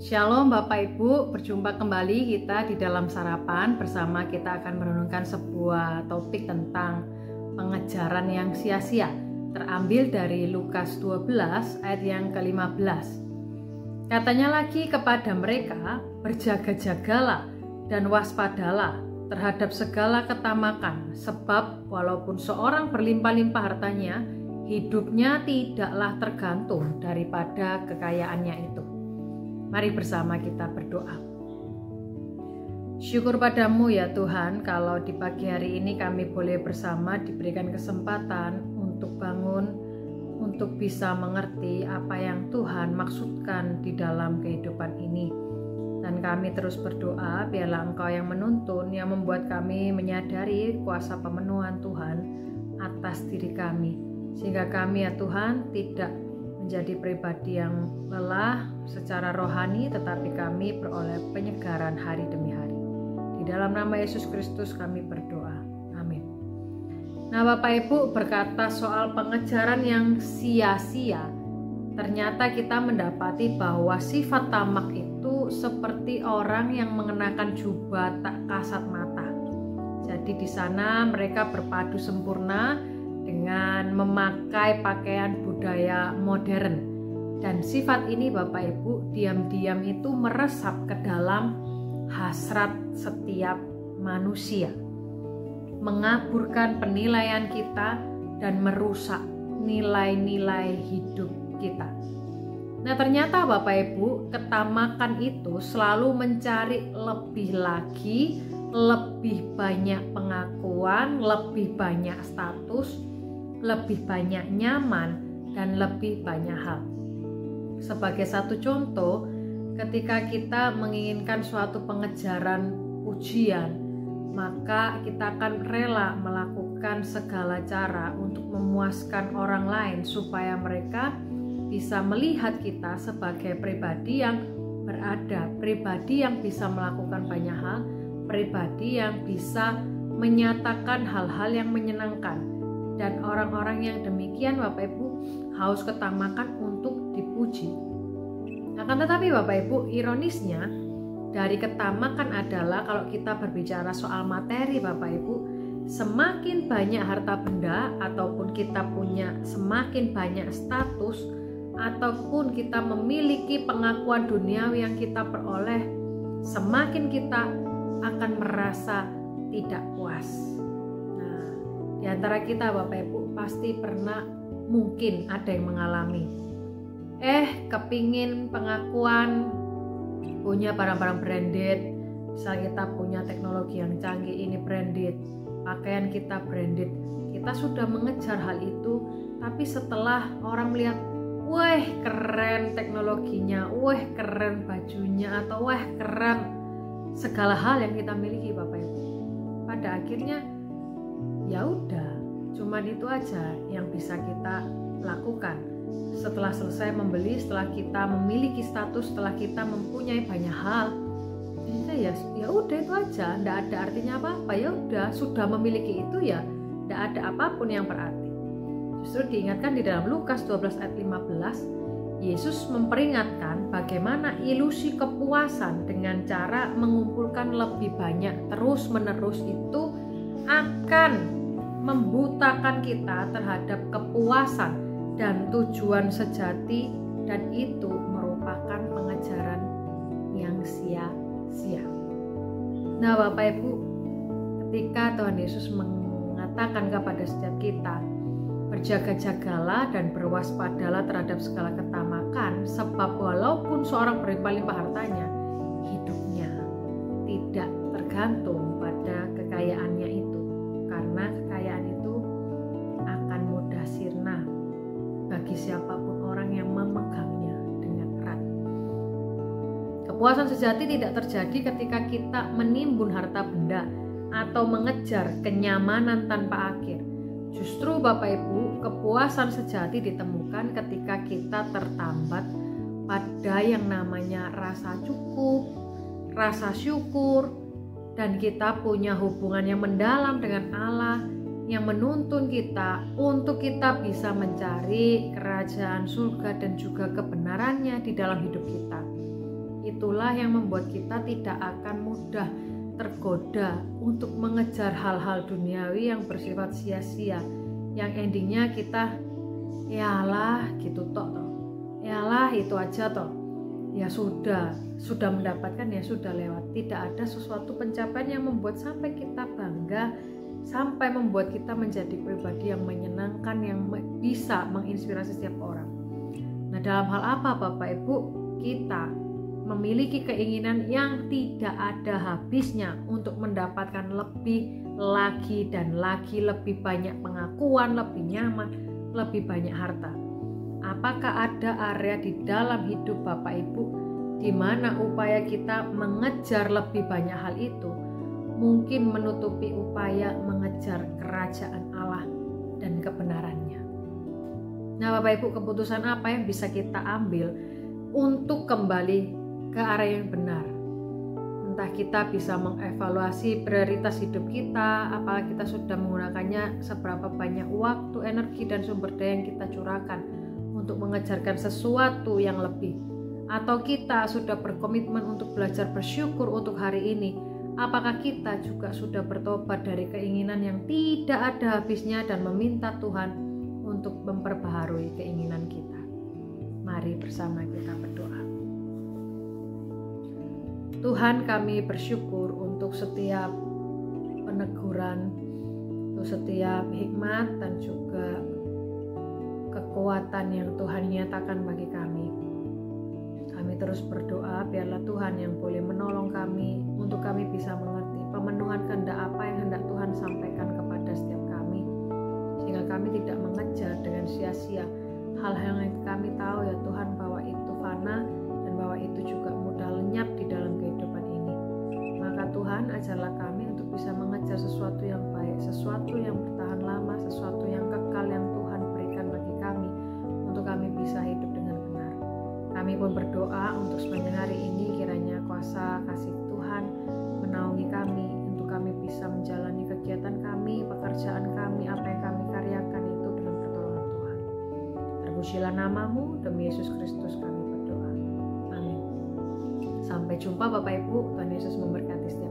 Shalom Bapak Ibu, berjumpa kembali kita di dalam sarapan bersama. Kita akan merenungkan sebuah topik tentang pengejaran yang sia-sia, terambil dari Lukas 12 ayat yang ke-15. Katanya lagi kepada mereka, berjaga-jagalah dan waspadalah terhadap segala ketamakan, sebab walaupun seorang berlimpah-limpah hartanya, hidupnya tidaklah tergantung daripada kekayaannya itu. Mari bersama kita berdoa. Syukur padamu ya Tuhan, kalau di pagi hari ini kami boleh bersama diberikan kesempatan untuk bangun, untuk bisa mengerti apa yang Tuhan maksudkan di dalam kehidupan ini. Dan kami terus berdoa, biarlah Engkau yang menuntun, yang membuat kami menyadari kuasa pemenuhan Tuhan atas diri kami. Sehingga kami ya Tuhan tidak menjadi pribadi yang lelah secara rohani, tetapi kami beroleh penyegaran hari demi hari. Di dalam nama Yesus Kristus kami berdoa. Amin. Nah Bapak Ibu, berkata soal pengejaran yang sia-sia, ternyata kita mendapati bahwa sifat tamak itu seperti orang yang mengenakan jubah tak kasat mata. Jadi di sana mereka berpadu sempurna dengan memakai pakaian budaya modern. Dan sifat ini Bapak Ibu diam-diam itu meresap ke dalam hasrat setiap manusia, mengaburkan penilaian kita dan merusak nilai-nilai hidup kita. Nah ternyata Bapak Ibu, ketamakan itu selalu mencari lebih lagi, lebih banyak pengakuan, lebih banyak status, lebih banyak nyaman, dan lebih banyak hal. Sebagai satu contoh, ketika kita menginginkan suatu pengejaran pujian, maka kita akan rela melakukan segala cara untuk memuaskan orang lain supaya mereka bisa melihat kita sebagai pribadi yang beradab, pribadi yang bisa melakukan banyak hal, pribadi yang bisa menyatakan hal-hal yang menyenangkan. Dan orang-orang yang demikian Bapak Ibu haus ketamakan untuk dipuji. Akan tetapi Bapak Ibu, ironisnya dari ketamakan adalah kalau kita berbicara soal materi Bapak Ibu, semakin banyak harta benda ataupun kita punya semakin banyak status ataupun kita memiliki pengakuan duniawi yang kita peroleh, semakin kita akan merasa tidak puas. Di antara kita Bapak Ibu pasti pernah mungkin ada yang mengalami kepingin pengakuan punya barang-barang branded. Misal kita punya teknologi yang canggih, ini branded, pakaian kita branded, kita sudah mengejar hal itu, tapi setelah orang melihat, wah keren teknologinya, wah keren bajunya, atau wah keren segala hal yang kita miliki Bapak Ibu, pada akhirnya ya udah, cuman itu aja yang bisa kita lakukan. Setelah selesai membeli, setelah kita memiliki status, setelah kita mempunyai banyak hal, ya udah itu aja, ndak ada artinya apa-apa. Ya udah, sudah memiliki itu ya ndak ada apapun yang berarti. Justru diingatkan di dalam Lukas 12 ayat 15, Yesus memperingatkan bagaimana ilusi kepuasan dengan cara mengumpulkan lebih banyak terus-menerus itu akan membutakan kita terhadap kepuasan dan tujuan sejati, dan itu merupakan pengejaran yang sia-sia. Nah Bapak Ibu, ketika Tuhan Yesus mengatakan kepada setiap kita, berjaga-jagalah dan berwaspadalah terhadap segala ketamakan, sebab walaupun seorang berlimpah-limpah hartanya, hidupnya tidak tergantung pada kekayaannya itu. Karena kekayaan itu akan mudah sirna bagi siapapun orang yang memegangnya dengan erat. Kepuasan sejati tidak terjadi ketika kita menimbun harta benda atau mengejar kenyamanan tanpa akhir. Justru Bapak Ibu, kepuasan sejati ditemukan ketika kita tertambat pada yang namanya rasa cukup, rasa syukur, dan kita punya hubungan yang mendalam dengan Allah yang menuntun kita untuk kita bisa mencari kerajaan surga dan juga kebenarannya di dalam hidup kita. Itulah yang membuat kita tidak akan mudah tergoda untuk mengejar hal-hal duniawi yang bersifat sia-sia, yang endingnya kita yalah gitu toh, yalah itu aja toh, ya sudah mendapatkan, ya sudah lewat. Tidak ada sesuatu pencapaian yang membuat sampai kita bangga, sampai membuat kita menjadi pribadi yang menyenangkan, yang bisa menginspirasi setiap orang. Nah, dalam hal apa Bapak Ibu? Kita memiliki keinginan yang tidak ada habisnya untuk mendapatkan lebih lagi dan lagi, lebih banyak pengakuan, lebih nyaman, lebih banyak harta. Apakah ada area di dalam hidup Bapak Ibu di mana upaya kita mengejar lebih banyak hal itu mungkin menutupi upaya mengejar kerajaan Allah dan kebenarannya? Nah, Bapak Ibu, keputusan apa yang bisa kita ambil untuk kembali ke arah yang benar? Entah kita bisa mengevaluasi prioritas hidup kita, apakah kita sudah menggunakannya, seberapa banyak waktu, energi, dan sumber daya yang kita curahkan untuk mengejarkan sesuatu yang lebih. Atau kita sudah berkomitmen untuk belajar bersyukur untuk hari ini. Apakah kita juga sudah bertobat dari keinginan yang tidak ada habisnya dan meminta Tuhan untuk memperbaharui keinginan kita? Mari bersama kita berdoa. Tuhan, kami bersyukur untuk setiap peneguran, untuk setiap hikmat dan juga kekuatan yang Tuhan nyatakan bagi kami. Kami terus berdoa biarlah Tuhan yang boleh menolong kami untuk kami bisa mengerti pemenuhan kehendak apa yang hendak Tuhan sampaikan kepada setiap kami, sehingga kami tidak mengejar dengan sia-sia hal-hal yang kami tahu ya Tuhan bahwa itu fana dan bahwa itu juga mudah lenyap di dalam kehidupan ini. Maka Tuhan, ajarlah kami untuk bisa mengejar sesuatu yang baik, sesuatu yang bertahan lama, sesuatu yang kekal yang Tuhan berikan bagi kami untuk kami bisa hidup dengan benar. Kami pun berdoa untuk sepanjang hari ini kiranya kuasa kasih Tuhan menaungi kami untuk kami bisa menjalani kegiatan kami, pekerjaan kami, apa yang kami karyakan itu dalam pertolongan Tuhan. Terpujilah nama-Mu, demi Yesus Kristus kami berdoa. Amin. Sampai jumpa Bapak Ibu, Tuhan Yesus memberkati setiap